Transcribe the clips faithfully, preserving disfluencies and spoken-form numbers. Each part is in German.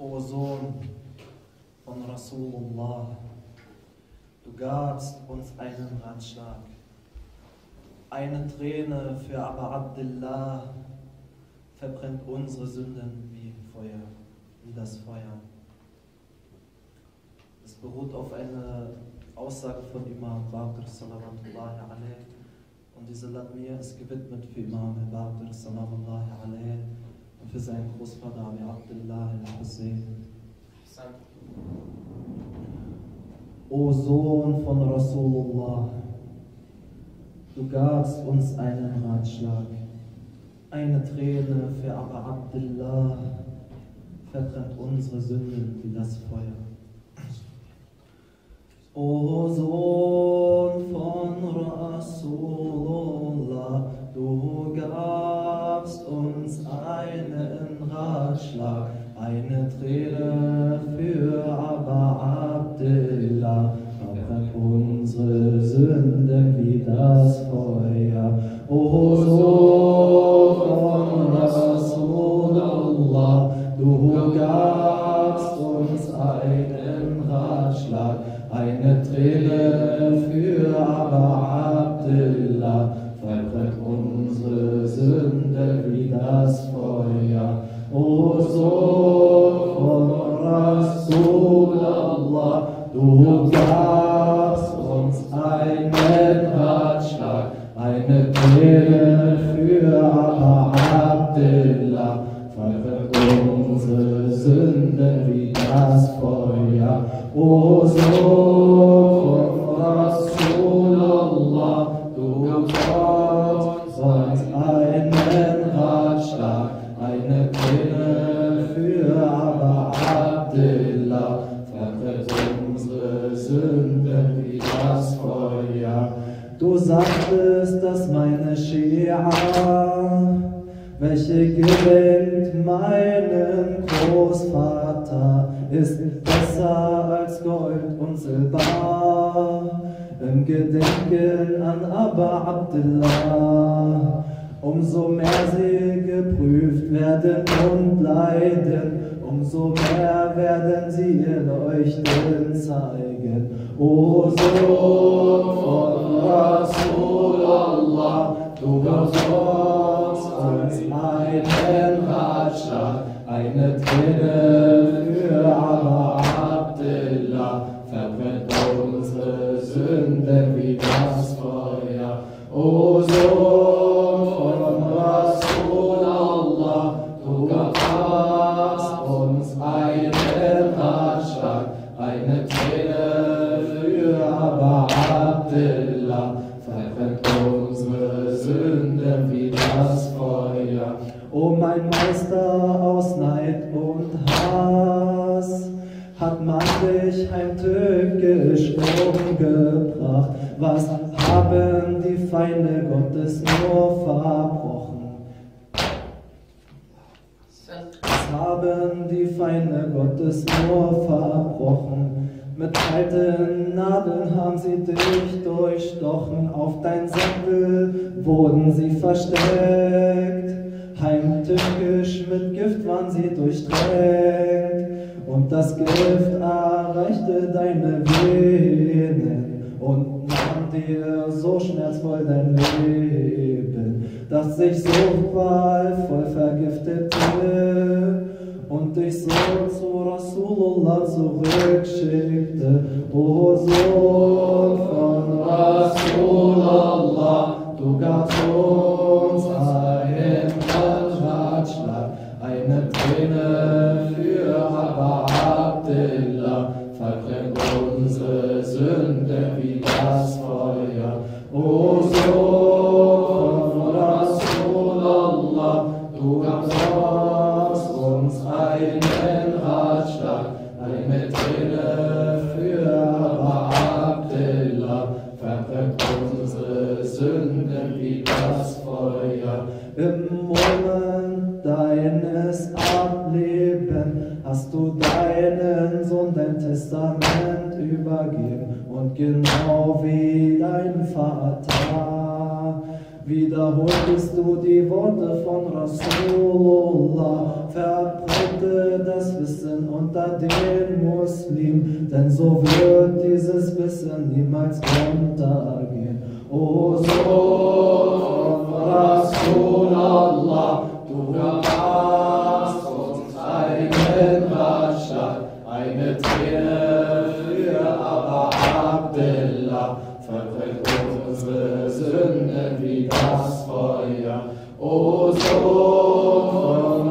O Sohn von Rasulullah, du gabst uns einen Ratschlag, eine Träne für Aba Abdillah verbrennt unsere Sünden wie Feuer, wie das Feuer. Es beruht auf einer Aussage von Imam Baqir salawatullahi alayh, und diese Latmir ist gewidmet für Imam Baqir salawatullahi alayh und für seinen Großvater Abi Abdillah al-Hussein. O Sohn von Rasulullah, du gabst uns einen Ratschlag, eine Träne für Aba Abdillah verbrennt unsere Sünden wie das Feuer. O Sohn von Rasulullah, du gabst uns einen Ratschlag, eine Träne für Aba Abdillah verbrennt unsere Sünden wie das Feuer. O Sohn von Rasulullah, du gabst uns einen Ratschlag, eine Träne für Aba Abdillah verbrennt unsere Sünde wie das Feuer. O Sohn von Rasulullah, du gabst uns einen Ratschlag, eine Träne für Aba Abdillah verbrennt unsere Sünden wie das Feuer. O Sohn von Rasulullah, du gabst uns einen Ratschlag, eine Träne für Aba Abdillah verbrennt unsere Sünden wie das Feuer. Du sagtest, dass meine Schia, welche gewinnt meinen Großvater, ist besser als Gold und Silber. Im Gedenken an Aba Abdillah, umso mehr sie geprüft werden und leiden, umso mehr werden sie ihr Leuchten zeigen. O Sohn von Rasulullah, du gabst uns einen Ratschlag, eine Träne für Aba Abdillah verbrennt unsere Sünden wie das Feuer. O Sohn von Rasulullah, du gabst uns einen Ratschlag, eine Träne für Aba Abdillah verbrennt unsere Sünden wie das Feuer. O mein Meister, aus Neid und Hass hat man dich heimtückisch umgebracht. Was haben die Feinde Gottes nur verbrochen? Was haben die Feinde Gottes nur verbrochen? Mit kalten Nadeln haben sie dich durchstochen, auf dein Sattel wurden sie versteckt. Heimtückisch mit Gift waren sie durchtränkt, und das Gift erreichte deine Venen und nahm dir so schmerzvoll dein Leben, dass sich so qualvoll vergiftete und dich so zu Rasulullah zurückschickte. O Sohn von Rasulullah, du gabst uns einen Ratschlag, eine Träne für Aba Abdillah verbrennt unsere Sünde wie das Feuer. O Sohn von Rasulullah, du gabst uns einen Ratschlag, eine Träne für Aba Abdillah verbrennt unsere Sünden wie das Feuer. Im Moment deines Ableben hast du deinen Sohn dein Testament übergeben, und genau wie dein Vater wiederholtest du die Worte von Rasulullah. Verbreite das Wissen unter den Muslimen, denn so wird dieses Wissen niemals untergehen. O Sohn von Rasulallah, du gabst uns einen Ratschlag, eine Träne für Aba Abdillah, verbrennt unsere Sünden wie das Feuer. O Sohn von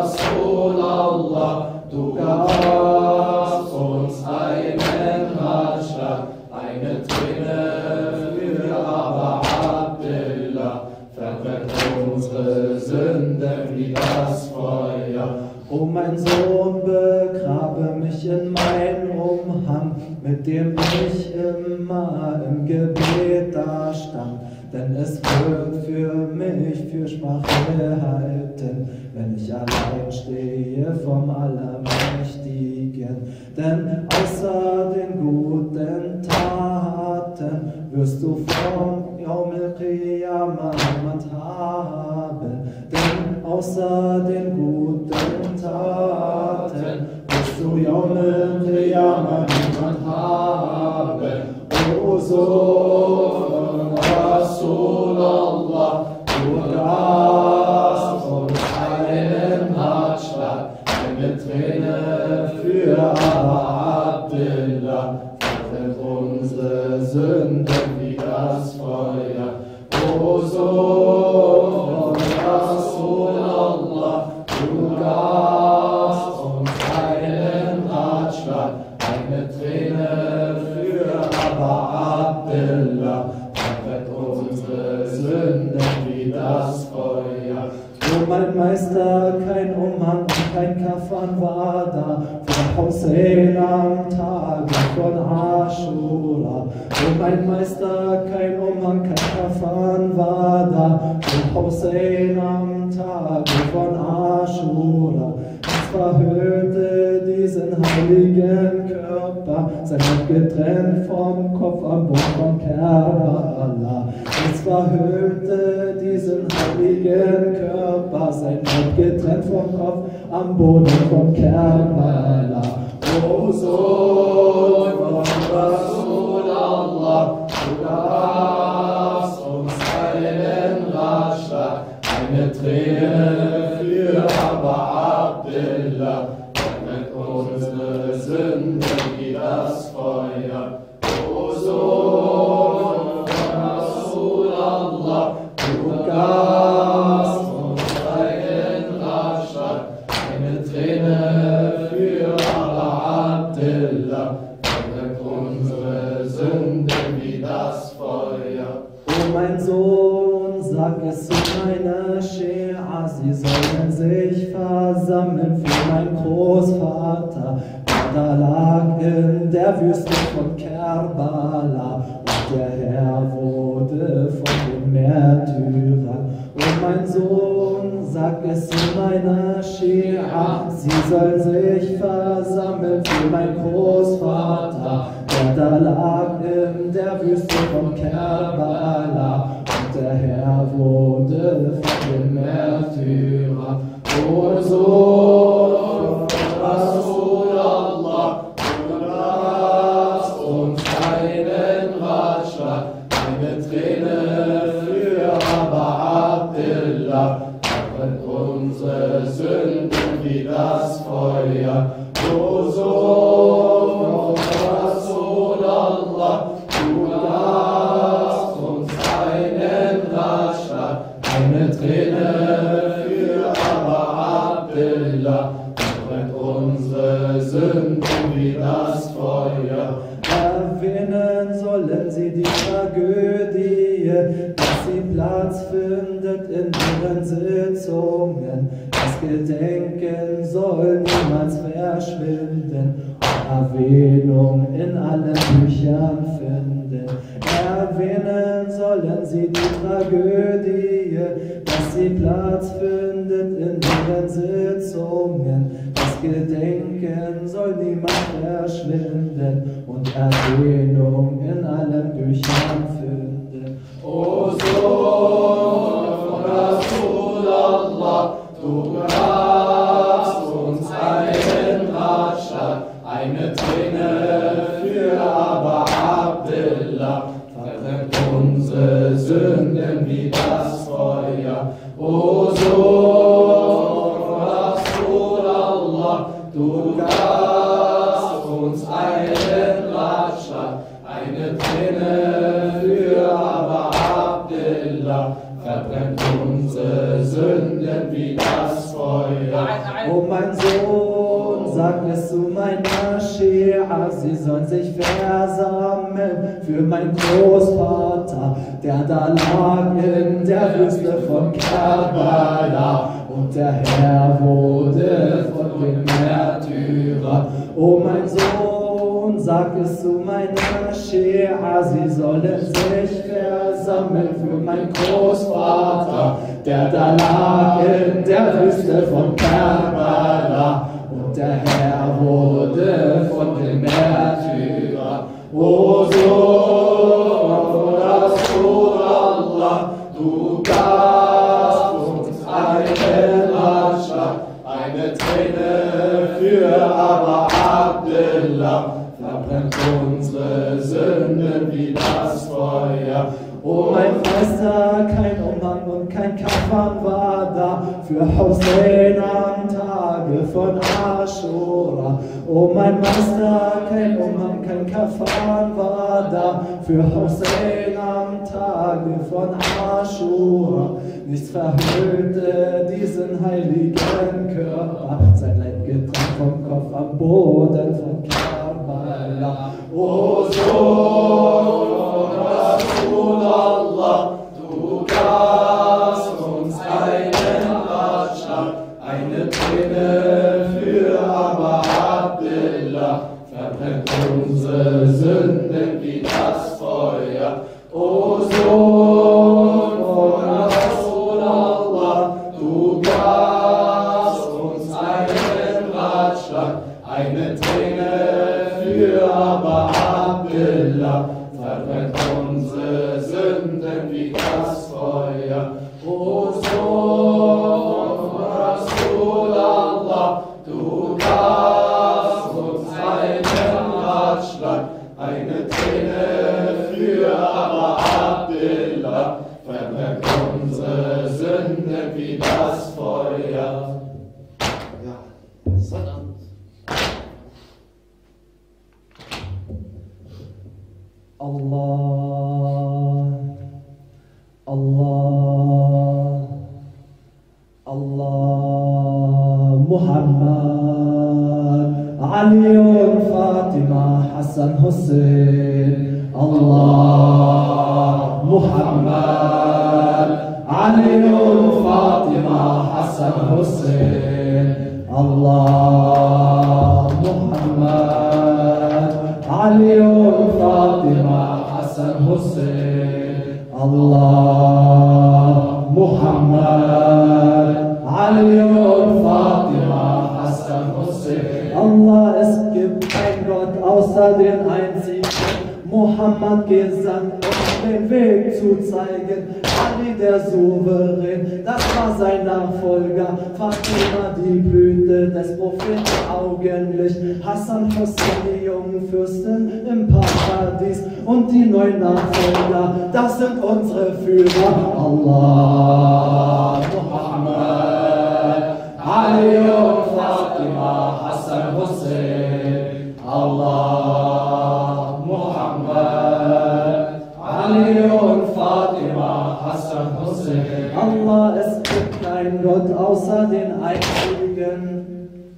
Rasulallah, du gabst uns einen Ratschlag, eine Träne für Aba Abdillah, verbrennt unsere Sünden wie das Feuer. O mein Sohn, begrabe mich in mein Umhang, mit dem ich immer im Gebet da stand. Denn es wird für mich Fürsprache halten, wenn ich allein stehe vom Allermächtigen. Denn außer den guten Taten wirst du vom Yaum al-Qiyamah niemand haben. Denn außer den guten Taten wirst du Yaum al-Qiyamah niemand haben. O Sohn von Rasulallah, du gabst uns einen Ratschlag, eine Träne für Aba Abdillah, verbrennt unsere Sünden wie das Feuer. O Sohn von Rasulallah, du gabst uns einen Ratschlag, eine Träne für Aba Abdillah, verbrennt unsere Sünden wie das Feuer. O mein Meister, kein Umhang und kein Kafan war da, von Hussein am Tage von Aschura. O mein Meister, kein Umhang, kein Kafan war da, von Hussein am Tage von Aschura. Es verhüllte diesen heiligen Körper, sein Haupt getrennt vom Kopf am Boden von Kerbala. Es verhüllte diesen heiligen Körper, sein Haupt getrennt vom Kopf am Boden von Kerbala. O Sohn von Rasulallah, du gabst uns einen Ratschlag, eine Träne für Aba Abdillah, verbrennt unsere Sünden wie das Feuer. O Sohn von Rasulallah, du gabst uns einen Ratschlag, eine Träne für Aba Abdillah, verbrennt unsere Sünden wie das Feuer. O mein Sohn, sag es zu meiner Schia, sie sollen sich versammeln für meinen Großvater, der da lag in der Wüste von Kerbala, und der Herr wurde von den Märtyrern. O mein Sohn, sag es zu meiner Schia, sie sollen sich versammeln für meinen Großvater, der da lag in der Wüste von Kerbala, und der Herr wurde von den Märtyrern. O Sohn von Rasulallah, du gabst uns einen Ratschlag, eine Träne für Aba Abdillah, verbrennt unsere Sünden wie das Feuer. O Sohn von Rasulallah, du gabst uns einen Ratschlag, eine Träne für Aba Abdillah, verbrennt unsere Sünden wie das Feuer. Erwähnen sollen sie die Tragödie, dass sie Platz findet in ihren Sitzungen. Das Gedenken soll niemals verschwinden, Erwähnung in allen Büchern finden. Erwähnen sollen sie die Tragödie, dass sie Platz findet in ihren Sitzungen. Das Gedenken soll niemals verschwinden und Erwähnung in allen Büchern finden. O Sohn du gabst uns einen Ratschlag, eine Träne für Aba Abdillah, verbrennt unsere Sünden wie das Feuer. O Sohn Rasulallah, du gabst uns einen Ratschlag, eine Träne für Aba Abdillah, verbrennt unsere Sünden wie das Feuer. O mein Sohn, sag es zu meiner Schia, sie sollen sich versammeln für meinen Großvater, der da lag in der Wüste von Karbala. Und der Herr wurde von dem Märtyrer. O mein Sohn, sag es zu meiner Schia, sie sollen sich versammeln für meinen Großvater, der da lag in der Wüste von Karbala. Und der Herr wurde von dem Märtyrer. O Sohn Rasulallah, du gabst uns einen Ratschlag, eine Träne für Aba Abdillah, verbrennt unsere Sünden wie das Feuer. O mein Meister, kein Umhang und kein Kafan war da für Hussein am Tage von Aschura. O mein Meister, kein Umhang, kein Kafan war da für Hussein am Tage von Aschura. Nichts verhüllte diesen heiligen Körper, sein Leib getrennt vom Kopf am Boden von Karbala. O Sohn Rasulallah, du gabst uns einen Ratschlag, eine Träne für Aba Abdillah, verbrennt unsere Sünden wie das Feuer. O Sohn von Rasulallah, du gabst uns einen Ratschlag, eine Träne für Aba Abdillah, verbrennt unsere Sünden wie das Feuer. O Sohn Rasulallah, du gabst uns einen Ratschlag, eine Träne für Aba Abdillah, verbrennt unsere Sünden wie das Feuer. Ja, Salam. Allah, Allah, Allah, Muhammad, Ali und Fatima, Hassan, Hussein. Allah, Muhammad, Ali und Fatima, Hassan, Hussein. Allah, Muhammad, Ali und Fatima, Hassan, Hussein. Allah, Muhammad, Ali und Fatima, Hassan, Hussein. Allah, es gibt kein Gott außer den einzigen, Muhammad gesandt, um den Weg zu zeigen. Ali der Souverän, das war sein Nachfolger. Fatima die Blüte des Propheten augenblick. Hassan, Hussein die jungen Fürsten im Paradies. Und die neuen Nachfolger, das sind unsere Führer. Allah, Muhammad, Ali und Fatima, Hassan, Hussein. Allah, Muhammad, Ali und Fatima, Hassan, Hussein. Allah, es gibt keinen Gott außer den einzigen.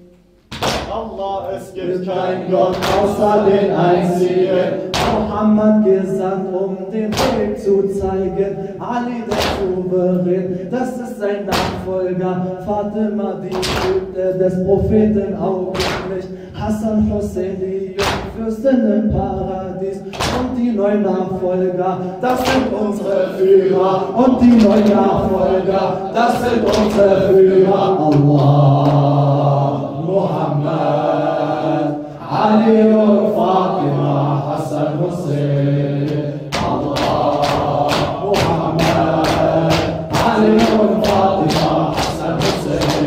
Allah, es gibt keinen Gott außer den einzigen. Muhammad gesandt, um den Weg zu zeigen. Ali der Souverän, das ist sein Nachfolger. Fatima die Blüte des Propheten augenblick. Hassan, Hussein die Jungfürsten im Paradies. Und die neuen Nachfolger, das sind unsere Führer. Und die neuen Nachfolger, das sind unsere Führer. Allah, Muhammad, Ali und Fatima, Hassan, Hussein. Allah, Muhammad, Ali und Fatima, Hassan, Hussein.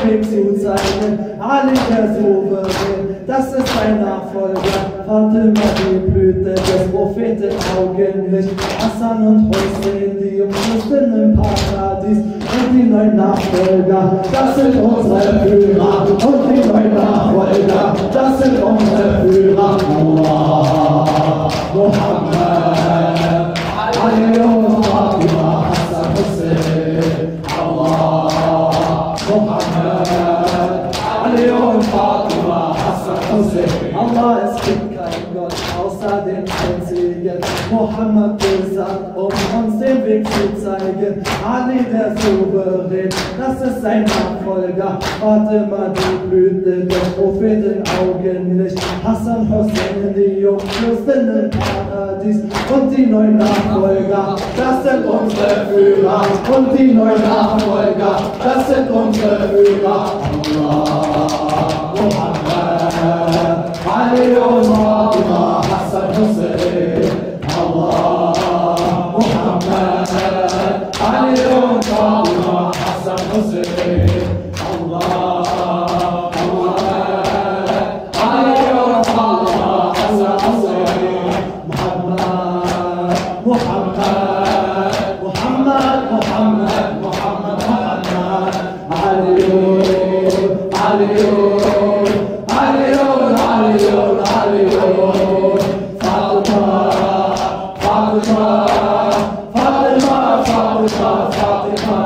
Weg zu zeigen. Ali der Souverän, das ist sein Nachfolger. Fatima die Blüte des Propheten Augenlicht. Hassan und Hussein, die umschlüsseln im Paradies. Und die neuen Nachfolger, das sind unsere Führer. Und die neuen Nachfolger, das sind unsere Führer. Allah, Muhammad, Ali und Fatima, Hassan, Hussein. Allah, Muhammad, Ali und Fatima, Hassan, Hussein. Allah, es gibt keinen Gott außer den einzigen. Muhammad gesandt, um uns den Weg zu zeigen. Ali der Souverän, das ist sein Nachfolger. Fatima die Blüte des Propheten Augenlicht. Hassan, Hussein, die Jungfürsten im Paradies. Und die neuen Nachfolger, das sind unsere Führer. Und die neuen Nachfolger, das sind unsere Führer. Allah, Muhammad, Ali und Fatima, Hassan, Hussein. Allah, Muhammad, Ali und Fatima, Hassan, Hussein. Allah, Muhammad, Ali und Fatima, Hassan, Hussein. Muhammad, Muhammad, Muhammad, Muhammad, Muhammad, Muhammad, Ali, Ali, Ali, Ali, Ali, Fatima, Fatima, Fatima, Fatima, Fatima,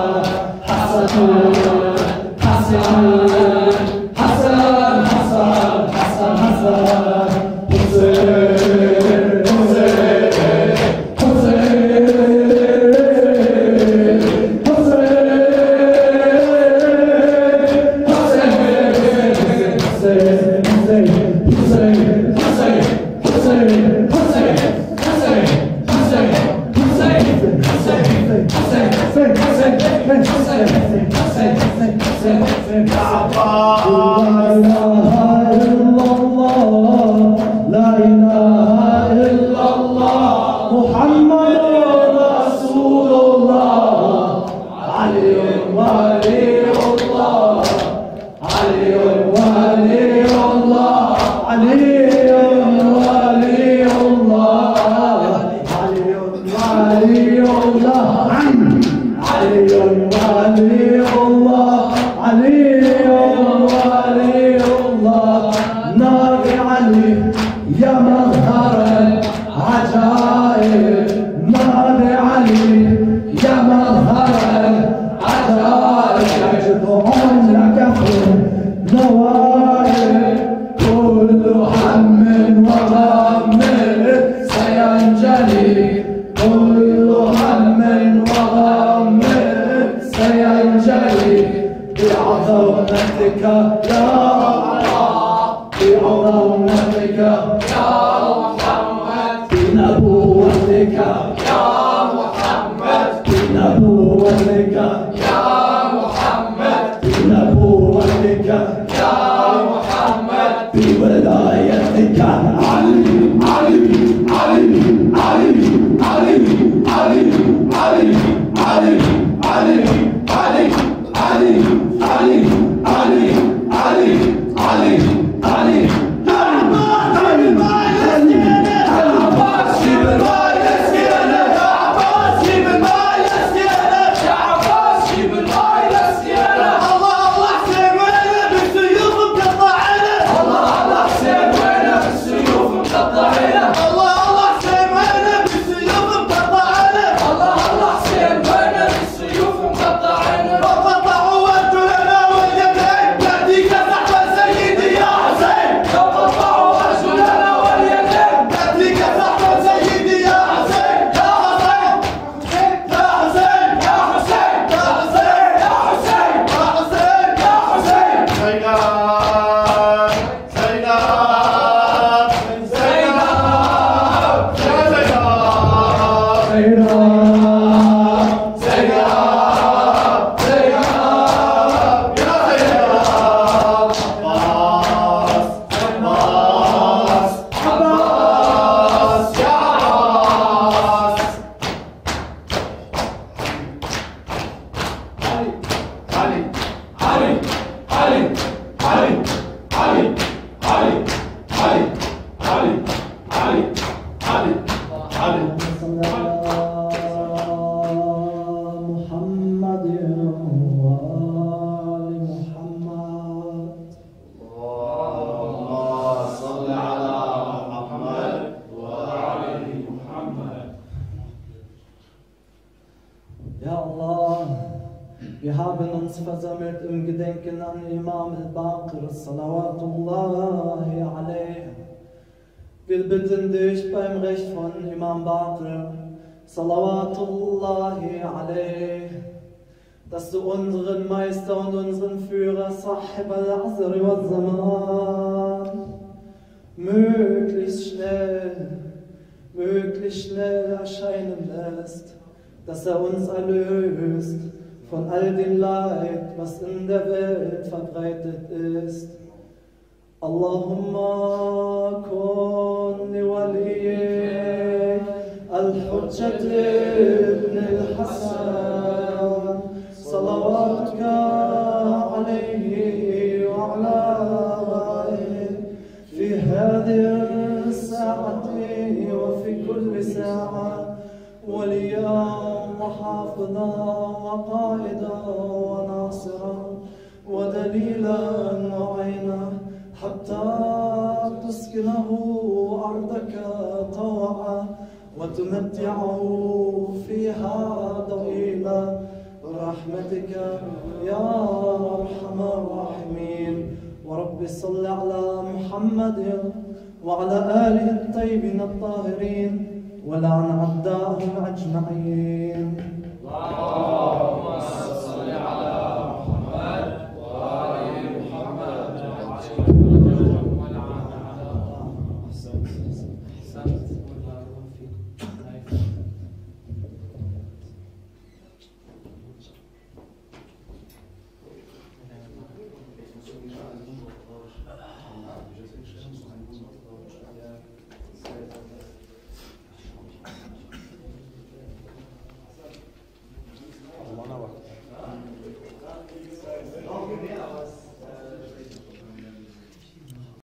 Hassan, Hassan, Hassan, Hassan, Hassan, Hassan, Hussein, Hussein, Hussein, Abbas, versammelt im Gedenken an Imam al-Baqir, Salawatullahi alayh. Wir bitten dich beim Recht von Imam Baqir, Salawatullahi alayh, dass du unseren Meister und unseren Führer, Sahib al-Asr wa Zaman, möglichst schnell, möglichst schnell erscheinen lässt, dass er uns erlöst von all dem Leid, was in der Welt verbreitet ist. Allahumma kun li waliyyik al-Hujjat ibn al-Hasan, salawatuka alayhi wa ala alihi fi hadhihi as-sa'ati wa fi kulli sa'a وليا وحافظا وقائدا وناصرا ودليلا وعينا حتى تسكنه أرضك طوعا وتمتعه فيها طويلا برحمتك يا أرحم الراحمين. ورب صل على محمد وعلى آله الطيبين الطاهرين ولعن أعداءهم أجمعين.